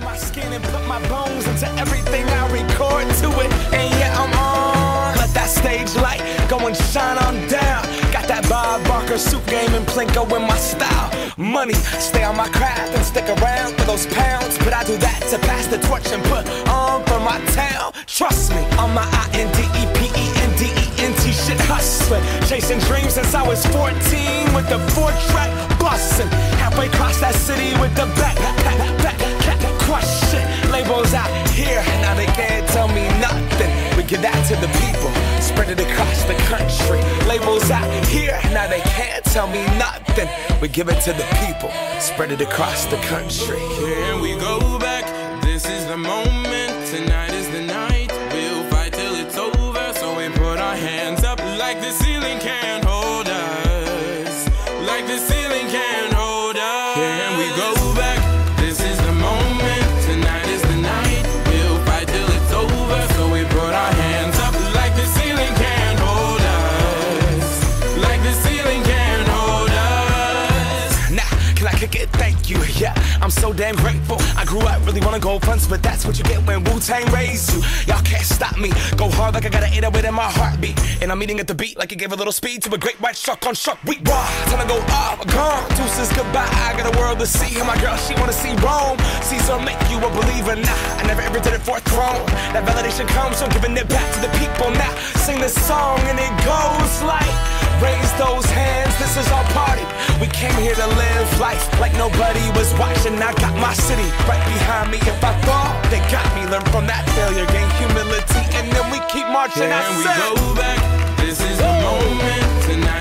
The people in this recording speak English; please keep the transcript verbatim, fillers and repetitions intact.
my skin and put my bones into everything I record to it. And yeah, I'm on. Let that stage light go and shine on down. Got that Bob Barker suit game and Plinko in my style. Money, stay on my craft and stick around for those pounds. But I do that to pass the torch and put on for my town. Trust me, on my I N D E P E N D E N T shit hustling. Chasing dreams since I was fourteen with the four track bustin'. Halfway across that city with the back, back, back, back, crush shit. Labels out here, now they can't tell me nothing. We give that to the people, spread it across the country. Labels out here, now they can't tell me nothing. We give it to the people, spread it across the country. Here we go back, this is the moment, tonight is the night. We'll fight till it's over, so we put our hands up like the ceiling can't hold us. Like the ceiling can't hold us. Here we go back, this is the moment, tonight is the night. We'll fight till it's over, so we put our hands up like the ceiling can't hold us. Like the ceiling can't hold us. Nah, can I kick it? Thank you, yeah, I'm so damn grateful. I grew up really wanna go fronts, but that's what you get when Wu-Tang raised you. Y'all can't stop me, go hard like I got an eight oh eight in my heartbeat. And I'm eating at the beat like it gave a little speed to a great white shark on shark week. Raw, time to go off, gone, deuces goodbye. I got a world to see, and my girl, she wanna see Rome. Caesar make you a believer, nah, I never ever did it for a throne. That validation comes from giving it back to the people. Now, sing this song and it goes like, raise those hands, this is our party. We came here to live life like nobody was watching. I got my city right behind me. If I fall, they got me. Learn from that failure, gain humility, and then we keep marching. Here I we said, go back, this is the moment, tonight